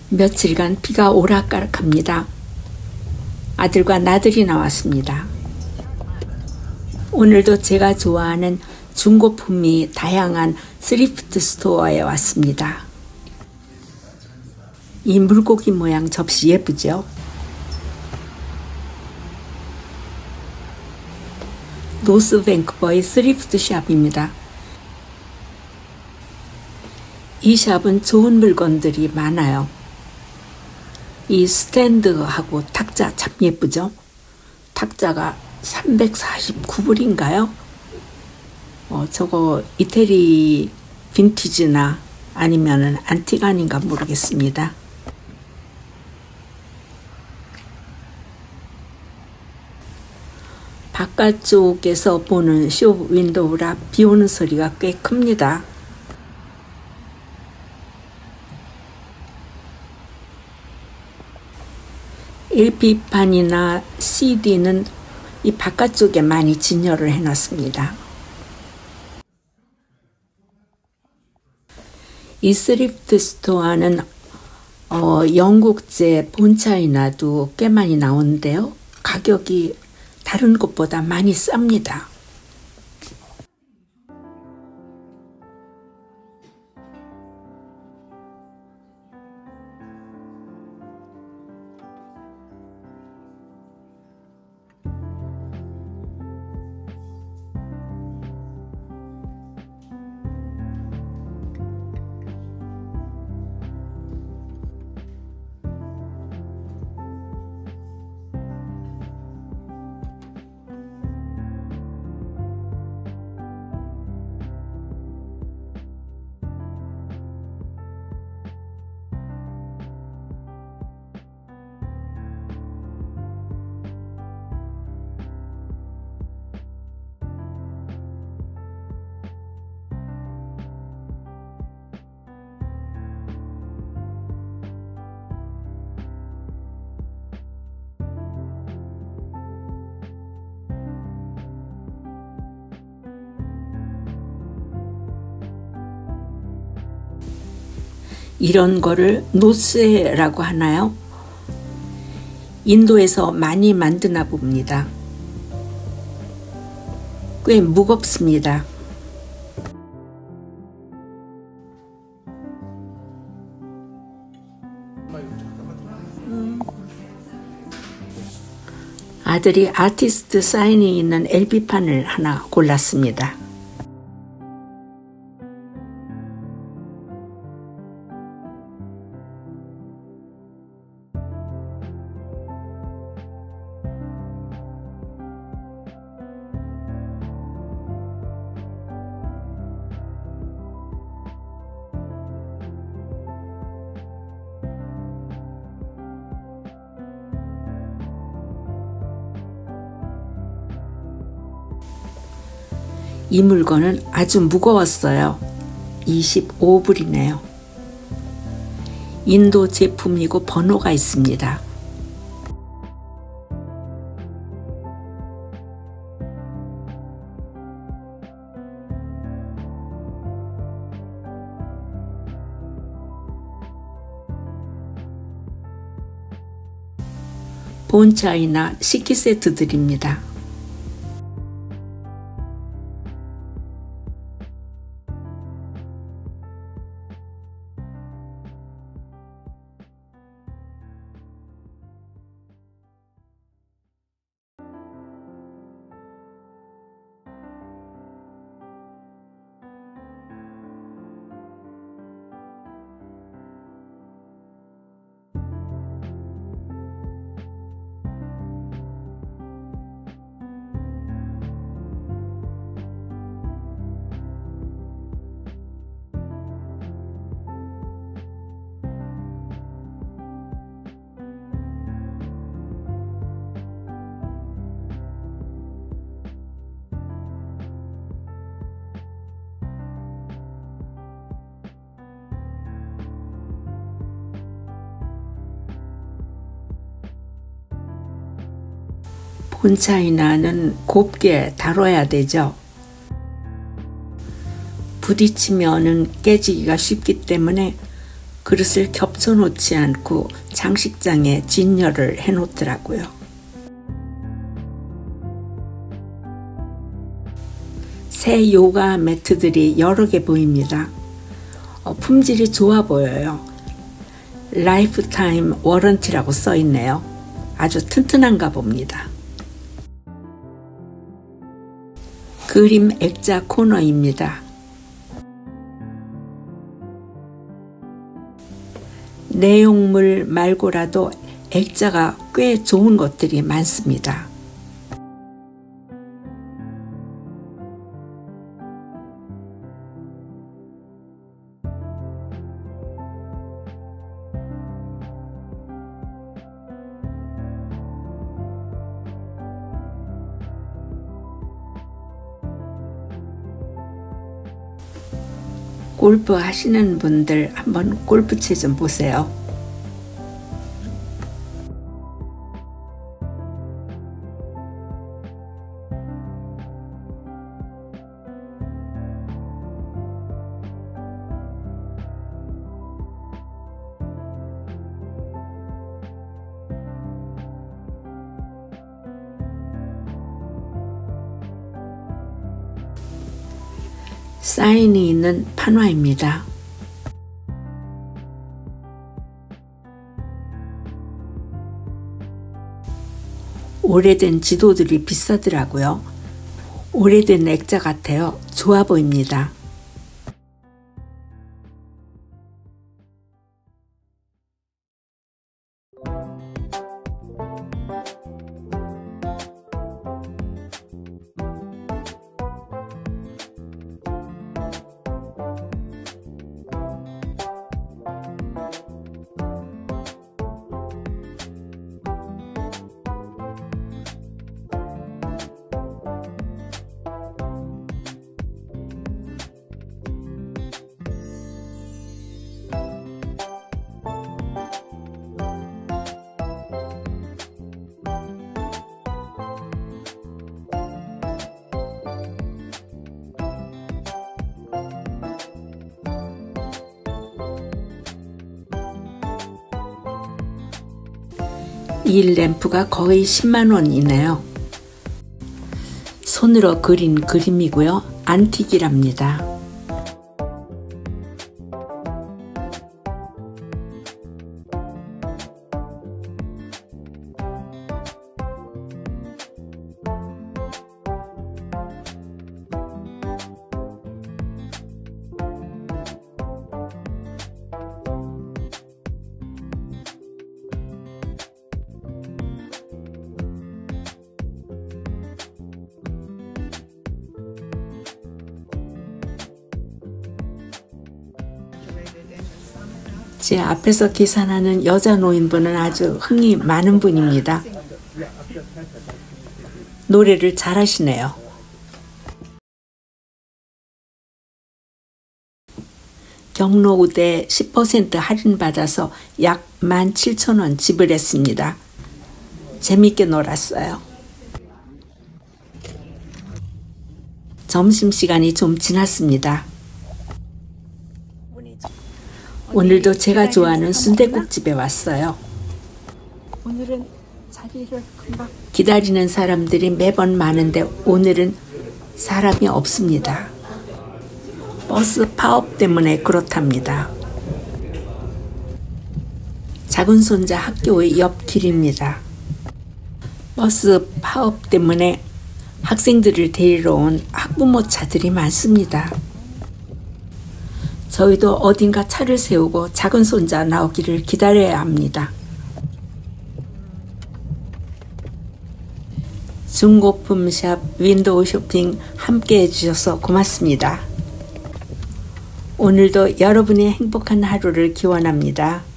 며칠간 비가 오락가락합니다. 아들과 나들이 나왔습니다. 오늘도 제가 좋아하는 중고품이 다양한 스리프트 스토어에 왔습니다. 이 물고기 모양 접시 예쁘죠? 노스 밴쿠버의 스리프트 샵입니다. 이 샵은 좋은 물건들이 많아요. 이 스탠드하고 탁자 참 예쁘죠? 탁자가 349불인가요? 저거 이태리 빈티지나 아니면은 안틱 아닌가 모르겠습니다. 바깥쪽에서 보는 쇼 윈도우라 비 오는 소리가 꽤 큽니다. LP판이나 CD는 이 바깥쪽에 많이 진열을 해놨습니다. 이 스리프트 스토어는 영국제 본차이나도 꽤 많이 나오는데요. 가격이 다른 곳보다 많이 쌉니다. 이런 거를 노스라고 하나요? 인도에서 많이 만드나 봅니다. 꽤 무겁습니다. 아들이 아티스트 사인이 있는 LP판을 하나 골랐습니다. 이 물건은 아주 무거웠어요. 25불이네요. 인도 제품이고 번호가 있습니다. 본차이나 식기 세트들입니다. 본차이나는 곱게 다뤄야 되죠. 부딪히면은 깨지기가 쉽기 때문에 그릇을 겹쳐놓지 않고 장식장에 진열을 해놓더라고요. 새 요가 매트들이 여러 개 보입니다. 품질이 좋아 보여요. 라이프타임 워런티라고 써있네요. 아주 튼튼한가 봅니다. 그림 액자 코너입니다. 내용물 말고라도 액자가 꽤 좋은 것들이 많습니다. 골프 하시는 분들 한번 골프채 좀 보세요. 사인이 있는 판화입니다. 오래된 지도들이 비싸더라고요. 오래된 액자 같아요. 좋아 보입니다. 이 램프가 거의 10만 원이네요. 손으로 그린 그림이고요. 안틱이랍니다. 제 앞에서 계산하는 여자 노인분은 아주 흥이 많은 분입니다. 노래를 잘하시네요. 경로우대 10% 할인받아서 약 17,000원 지불했습니다. 재밌게 놀았어요. 점심시간이 좀 지났습니다. 오늘도 제가 좋아하는 순댓국집에 왔어요. 오늘은 자리를 금방 기다리는 사람들이 매번 많은데 오늘은 사람이 없습니다. 버스 파업 때문에 그렇답니다. 작은 손자 학교의 옆길입니다. 버스 파업 때문에 학생들을 데리러 온 학부모 차들이 많습니다. 저희도 어딘가 차를 세우고 작은 손자 나오기를 기다려야 합니다. 중고품샵 윈도우 쇼핑 함께 해주셔서 고맙습니다. 오늘도 여러분의 행복한 하루를 기원합니다.